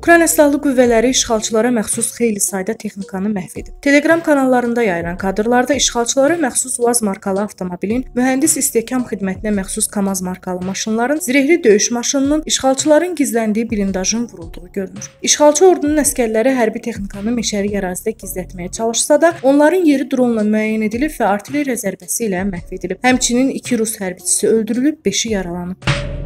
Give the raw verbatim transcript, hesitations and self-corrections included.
Ukrayna Silahlı Qüvvələri işğalçılara məxsus xeyli sayda texnikanı məhv edib. Telegram kanallarında yayılan kadrlarda işğalçılara məxsus Uaz markalı avtomobilin, mühəndis istehkam xidmətinə məxsus Kamaz markalı maşınların, zirehli döyüş maşınının, işğalçıların gizləndiyi blindajın vurulduğu görünür. İşğalçı ordunun əsgərləri hərbi texnikanı meşəlik ərazidə gizlətməyə çalışsa da, onların yeri dronla müəyyən edilib və artilleriya zərbəsi ilə məhv edilib. Həmçinin iki rus hərbiçisi öldürülüb, beşi yaralanıb.